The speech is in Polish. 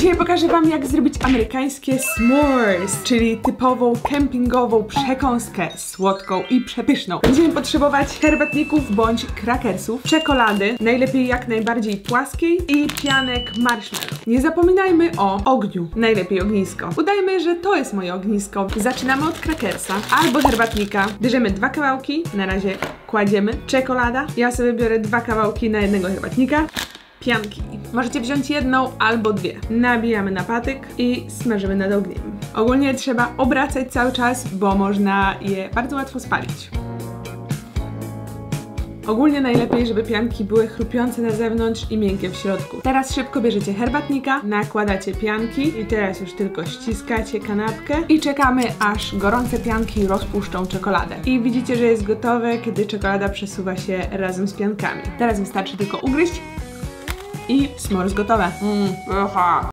Dzisiaj pokażę wam, jak zrobić amerykańskie s'mores, czyli typową kempingową przekąskę słodką i przepyszną. Będziemy potrzebować herbatników bądź krakersów, czekolady, najlepiej jak najbardziej płaskiej i pianek marshmallow. Nie zapominajmy o ogniu, najlepiej ognisko. Udajmy, że to jest moje ognisko. Zaczynamy od krakersa albo herbatnika. Bierzemy 2 kawałki, na razie kładziemy. Czekolada, ja sobie biorę 2 kawałki na jednego herbatnika. Pianki. Możecie wziąć jedną albo 2. Nabijamy na patyk i smażymy nad ogniem. Ogólnie trzeba obracać cały czas, bo można je bardzo łatwo spalić. Ogólnie najlepiej, żeby pianki były chrupiące na zewnątrz i miękkie w środku. Teraz szybko bierzecie herbatnika, nakładacie pianki i teraz już tylko ściskacie kanapkę i czekamy, aż gorące pianki rozpuszczą czekoladę. I widzicie, że jest gotowe, kiedy czekolada przesuwa się razem z piankami. Teraz wystarczy tylko ugryźć i s'mores gotowe.